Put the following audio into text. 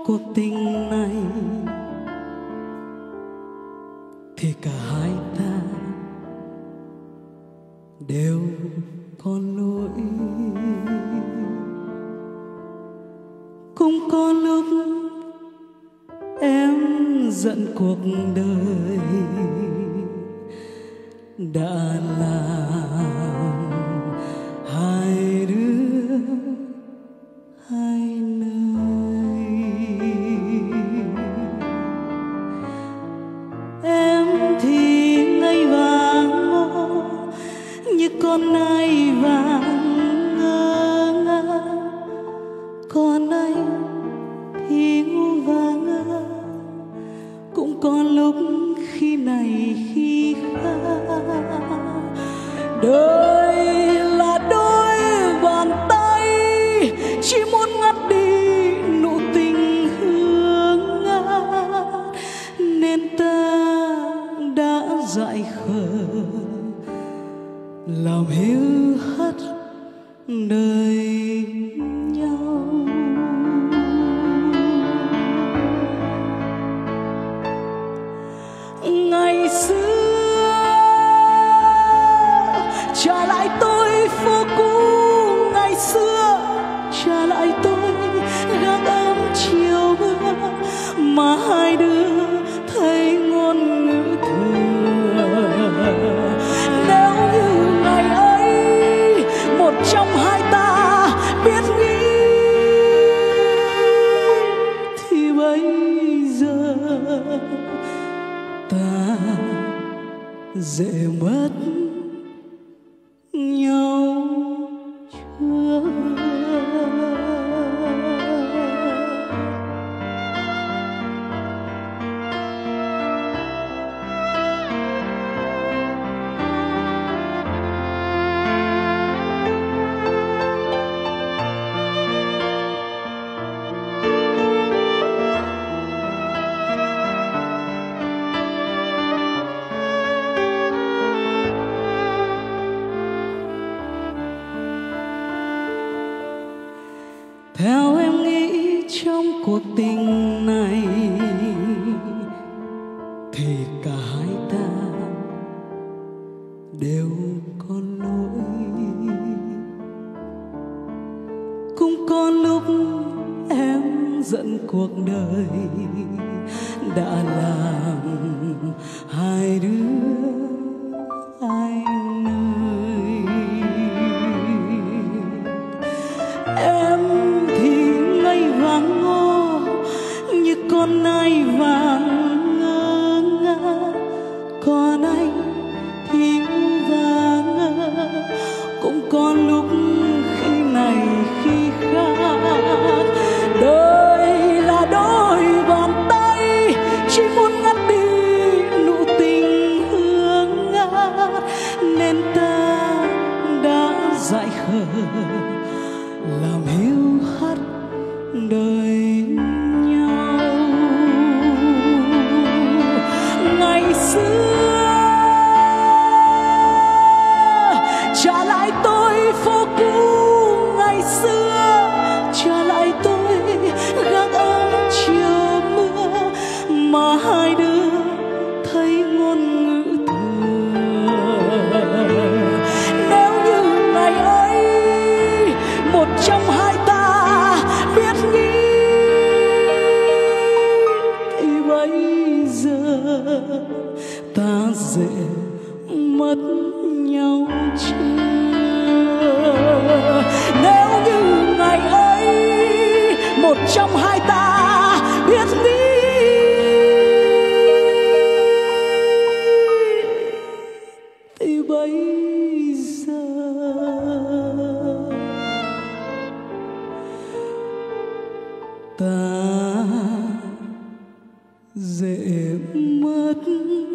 cuộc tình này thì cả hai ta đều có lỗi. Cũng có lúc em giận cuộc đời đã làm hai đứa hai nơi. Em thì ngây và ngô như con nai vàng ngơ ngơ, còn anh thì ngu và ngơ. Cũng có lúc khi này khi khác, đời là đôi bàn tay chỉ muốn ngắt đi nụ tình hương ngát, nên ta đã dại khờ làm hiu hắt đời nhau. Ngày xưa trả lại tôi phố cũ, ngày xưa trả lại tôi gác ấm chiều mưa mà hai đứa thấy ngôn ngữ thừa. Nếu như ngày ấy một trong hai ta biết nghĩ thì bây giờ ta dễ mất nhau chưa? Theo em nghĩ trong cuộc tình này thì cả hai ta đều có lỗi. Cũng có lúc em giận cuộc đời đã làm hai đứa hai nơi. Em như con nai vàng ngơ ngác, còn anh thì ngu và ngơ. Cũng có lúc khi này khi khác, đời là đôi bàn tay chỉ muốn ngắt đi nụ tình hương ngát, nên ta đã dại khờ làm hiu hắt đời nhau. Ngày xưa trả lại tôi phố cũ, ngày xưa trả lại tôi gác ấm chiều mưa mà hai đứa thấy ngôn ngữ thừa. Nếu như ngày ấy một trong hai ta biết nghĩ thì bây giờ ta dễ mất nhau chưa? Nếu như ngày ấy một trong hai ta biết nghĩ thì bây giờ ta dễ mất